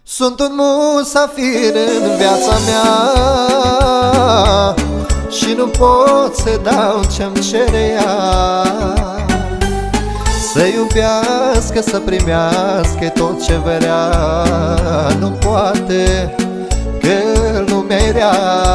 Sunt un musafir în viața mea și nu pot să dau ce-mi cere ea. Să iubească, să primească tot ce vrea, nu poate, că lumea-i rea.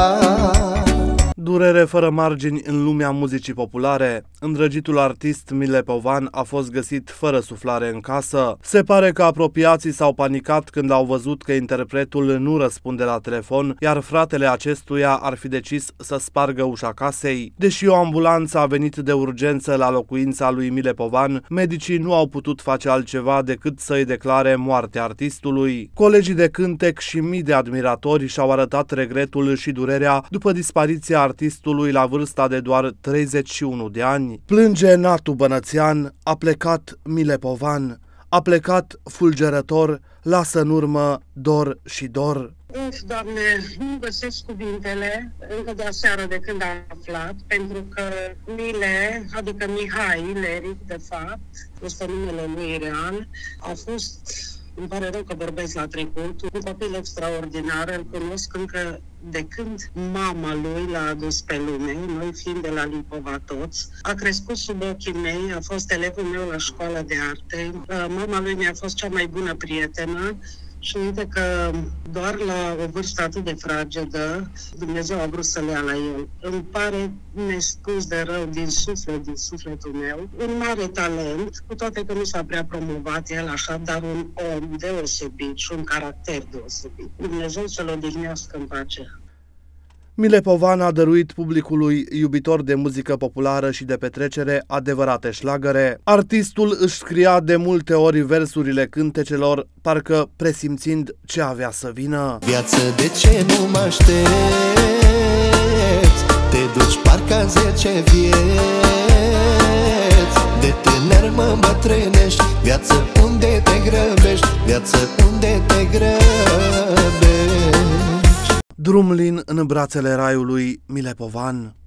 Durere fără margini în lumea muzicii populare. Îndrăgitul artist Mile Povan a fost găsit fără suflare în casă. Se pare că apropiații s-au panicat când au văzut că interpretul nu răspunde la telefon, iar fratele acestuia ar fi decis să spargă ușa casei. Deși o ambulanță a venit de urgență la locuința lui Mile Povan, medicii nu au putut face altceva decât să-i declare moartea artistului. Colegii de cântec și mii de admiratori și-au arătat regretul și durerea după dispariția artistului la vârsta de doar 31 de ani. Plânge Natu Bănățean, a plecat Mile Povan, a plecat fulgerător, lasă în urmă dor și dor. Doamne, nu găsesc cuvintele încă de aseară de când am aflat, pentru că Mile, adică Mihai Leric, de fapt, este numele lui real, a fost, îmi pare rău că vorbesc la trecut, un copil extraordinar, îl cunosc încă de când mama lui l-a adus pe lume, noi fiind de la Lipova toți. A crescut sub ochii mei, a fost elevul meu la școala de arte. Mama lui mi-a fost cea mai bună prietenă și uite că doar la o vârstă atât de fragedă, Dumnezeu a vrut să le ia la el. Îmi pare nespus de rău din sufletul meu. Un mare talent, cu toate că nu s-a prea promovat el așa, dar un om deosebit și un caracter deosebit. Dumnezeu să-l odihnească în pace. Mile Povan a dăruit publicului iubitor de muzică populară și de petrecere adevărate șlagăre. Artistul își scria de multe ori versurile cântecelor, parcă presimțind ce avea să vină. Viață, de ce nu mă aștepți? Te duci parcă 10 vieți. De tânăr mă îmbătrânești. Viață, unde te grăbești? Viață, unde te grăbești? Drum lin în brațele raiului, Mile Povan.